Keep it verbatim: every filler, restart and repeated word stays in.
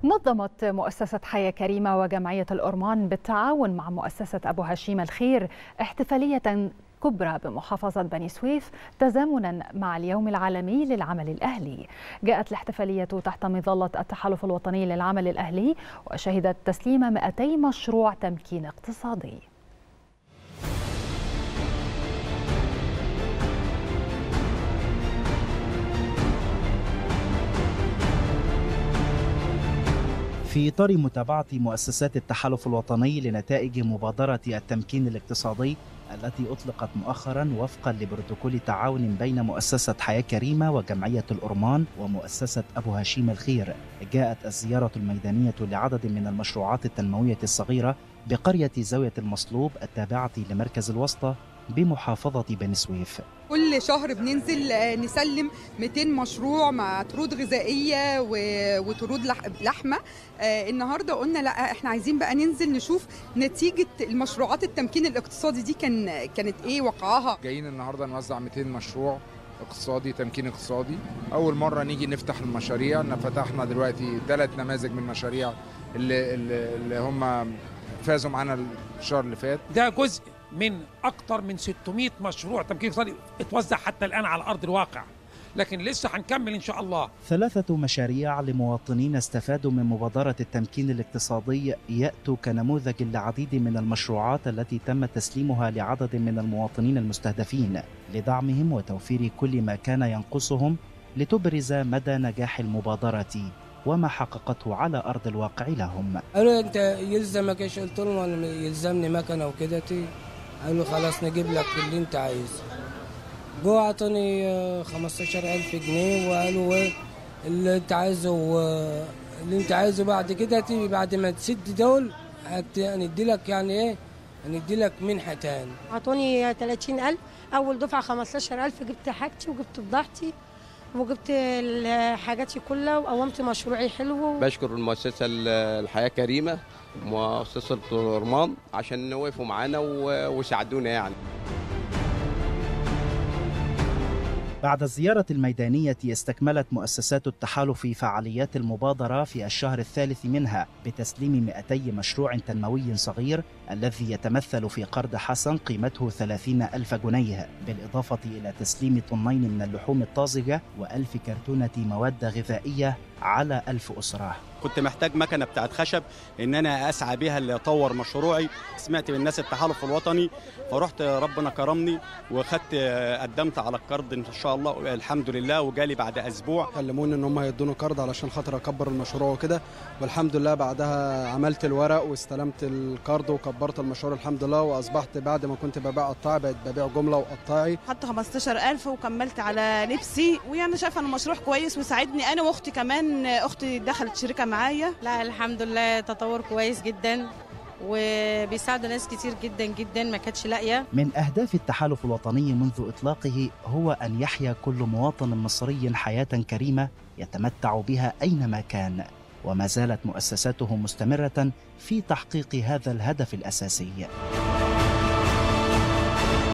نظمت مؤسسة حياة كريمة وجمعية الأورمان بالتعاون مع مؤسسة أبو هشيم الخير احتفالية كبرى بمحافظة بني سويف تزامنا مع اليوم العالمي للعمل الأهلي. جاءت الاحتفالية تحت مظلة التحالف الوطني للعمل الأهلي وشهدت تسليم مئتي مشروع تمكين اقتصادي. في إطار متابعة مؤسسات التحالف الوطني لنتائج مبادرة التمكين الاقتصادي التي أطلقت مؤخرا وفقا لبروتوكول تعاون بين مؤسسة حياة كريمة وجمعية الأورمان ومؤسسة أبو هشيم الخير، جاءت الزيارة الميدانية لعدد من المشروعات التنموية الصغيرة بقرية زاوية المصلوب التابعة لمركز الوسطى بمحافظة بني سويف. كل شهر بننزل نسلم مئتين مشروع مع طرود غذائية وطرود لحمة. النهاردة قلنا لا، احنا عايزين بقى ننزل نشوف نتيجة المشروعات التمكين الاقتصادي دي كان كانت ايه وقعها. جايين النهاردة نوزع مئتين مشروع اقتصادي تمكين اقتصادي. أول مرة نيجي نفتح المشاريع، فتحنا دلوقتي ثلاث نماذج من مشاريع اللي, اللي هم فازوا معانا الشهر اللي فات. ده جزء من أكثر من ستمئة مشروع تمكين اقتصادي اتوزع حتى الآن على أرض الواقع، لكن لسه هنكمل إن شاء الله. ثلاثة مشاريع لمواطنين استفادوا من مبادرة التمكين الاقتصادي يأتوا كنموذج لعديد من المشروعات التي تم تسليمها لعدد من المواطنين المستهدفين لدعمهم وتوفير كل ما كان ينقصهم لتبرز مدى نجاح المبادرة وما حققته على أرض الواقع لهم. قالوا أنت يلزمك إيش؟ قلت لهم أنا يلزمني مكنة وكده. قالوا خلاص نجيب لك اللي أنت عايزه. جو عطوني خمستاشر ألف جنيه وقالوا إيه اللي أنت عايزه اللي أنت عايزه بعد كده بعد ما تسد دول هندي لك يعني إيه هندي لك منحة تاني. عطوني ثلاثين ألف أول دفعة خمستاشر ألف، جبت حاجتي وجبت بضاعتي وجبت حاجاتي كلها وقومت مشروعي حلو. بشكر المؤسسة الحياة كريمة مؤسسة الأورمان عشان وقفوا معانا وساعدونا يعني. بعد الزيارة الميدانية استكملت مؤسسات التحالف فعاليات المبادرة في الشهر الثالث منها بتسليم مئتي مشروع تنموي صغير الذي يتمثل في قرض حسن قيمته ثلاثين ألف جنيه، بالإضافة إلى تسليم طنين من اللحوم الطازجة وألف كرتونة مواد غذائية على ألف أسرة. كنت محتاج مكنة بتاعت خشب إن أنا أسعى بيها اللي أطور مشروعي. سمعت من الناس التحالف الوطني فرحت ربنا كرمني وخدت قدمت على القرض إن شاء الله الحمد لله، وجالي بعد أسبوع. كلموني إن هم هيدوني قرض علشان خاطر أكبر المشروع وكده، والحمد لله بعدها عملت الورق واستلمت القرض وكبرت المشروع الحمد لله، وأصبحت بعد ما كنت ببيع قطاعي بقيت ببيع جملة وقطاعي. خدت خمستاشر ألف وكملت على نفسي، ويعني شايفة إن المشروع كويس وساعدني أنا وأختي كمان. أختي دخلت شركة معايا. لا الحمد لله تطور كويس جدا وبيساعدوا ناس كتير جدا جدا ما كانتش لاقيه. من أهداف التحالف الوطني منذ إطلاقه هو أن يحيا كل مواطن مصري حياة كريمة يتمتع بها أينما كان، وما زالت مؤسساته مستمرة في تحقيق هذا الهدف الأساسي.